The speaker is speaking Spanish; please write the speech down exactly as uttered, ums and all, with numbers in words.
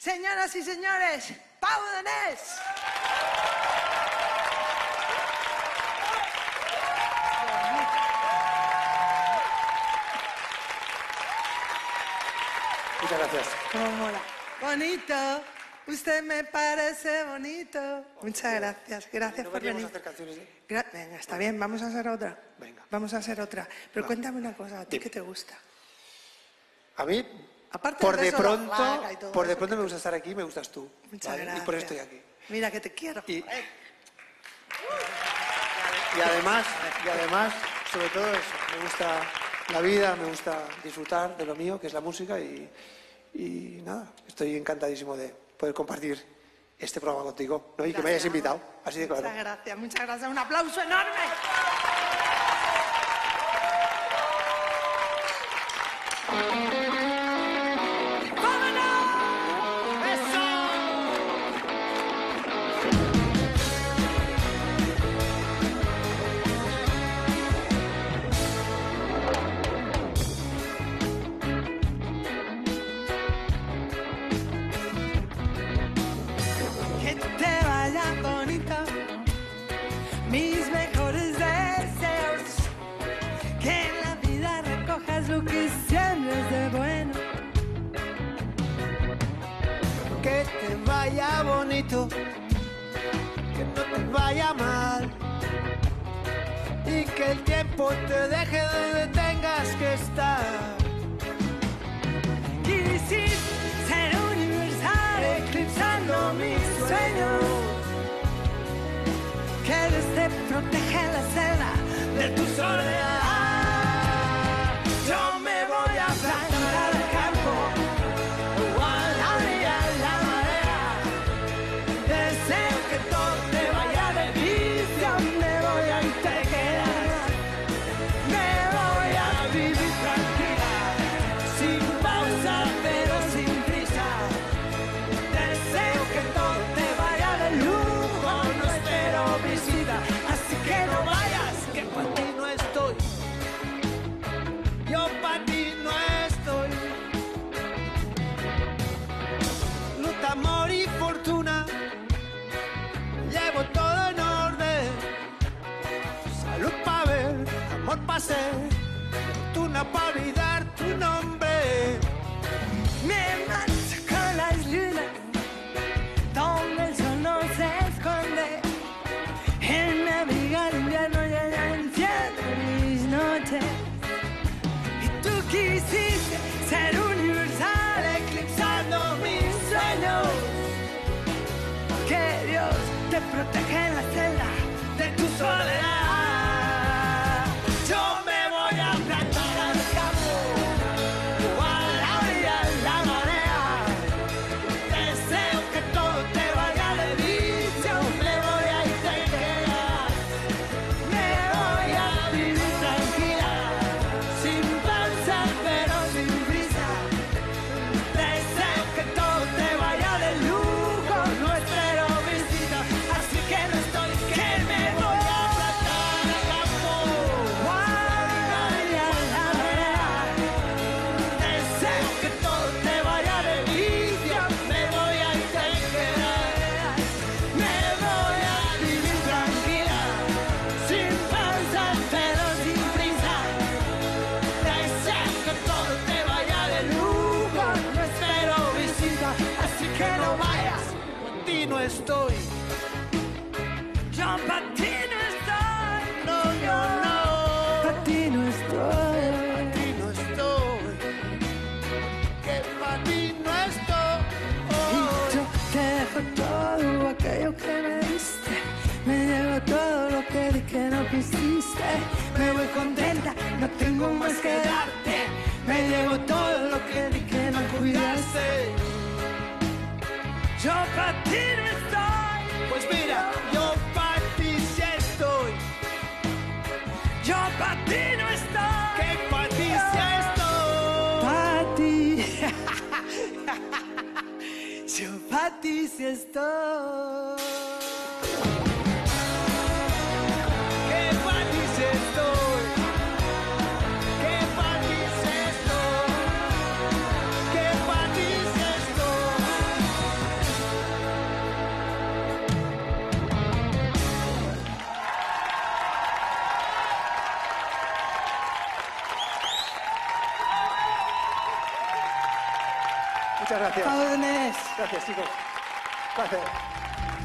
Señoras y señores, Pau Donés. Muchas gracias. Cómo mola. Bonito. Usted me parece bonito. Muchas gracias. Gracias ¿No por venir. a hacer canciones? ¿Eh? Gra Venga, está bien. Vamos a hacer otra. Venga. Vamos a hacer otra. Pero Va. cuéntame una cosa. ¿A ti Dime. qué te gusta? A mí, Aparte por del de beso a la pronto, flaca y todo por de eso pronto que me te- gusta estar aquí, me gustas tú. Muchas ¿vale? gracias. Y por eso estoy aquí. Mira que te quiero. Y, joder. y además, y además, sobre todo eso, me gusta la vida, me gusta disfrutar de lo mío, que es la música, y, y nada, estoy encantadísimo de poder compartir este programa contigo, ¿no? Y que me hayas Gracias. invitado, así de claro. Muchas gracias, muchas gracias. Un aplauso enorme. Que te vaya bonito, mis mejores deseos, que en la vida recojas lo que siempre es de bueno. Que te vaya bonito, que no te vaya mal, y que el tiempo te deje donde tengas que estar. Quisiste ser universal, eclipsando mis sueños. Que Dios te proteja en la celda de tu soledad. Yo me voy a plantar al campo o a la orilla de la marea. Deseo que todo te vaya de vicio. Me voy a integrar. Me voy a vivir tranquila, sin pausa pero sin prisa. Deseo que todo te vaya de lujo, no espero visita. Así que no vayas, Que para ti no estoy, yo para ti no estoy. Luz, amor y fortuna, llevo todo en orden. Salud para ver, amor para ser, fortuna para olvidar tu nombre. me marcho con las lunas, donde el sol no se esconde. En mi abriga de invierno ya ya enciende mis noches. Y tú quisiste ser universal, eclipsando mis sueños. Que Dios te proteja en la celda de tu soledad. Yo me voy a plantar al campo o a la orilla de la marea. Deseo que todo te vaya de vicio. Me voy a integrar. Me voy a vivir tranquila, sin pausa pero sin prisa. Deseo que todo te vaya de lujo, no espero visita. Así que no estoy, que me voy a plantar al campo o a la orilla de la marea. Deseo que todo te vaya de vicio. Me voy a integrar. Me voy a vivir tranquila, sin pausa pero sin prisa. Deseo que todo te vaya de lujo, no espero visita. Así que no vayas, Por ti no estoy, yo pa' ti no estoy. no, yo no. Pa' ti no estoy. Por ti no estoy, que para ti no estoy. Y yo te dejo todo aquello que me diste. Me llevo todo lo que di que no quisiste. Me voy contenta, no tengo más que darte. Me llevo todo lo que di que no cuidaste. Yo pa' ti no estoy. Pues mira, yo para ti sí estoy, Yo pa' ti no estoy. que para ti sí estoy. Pa' ti. Yo pa' ti sí estoy. Que para ti sí estoy, que para ti sí estoy, que para ti sí estoy. Muchas gracias. Chao, Donés. Gracias, chicos. Placer.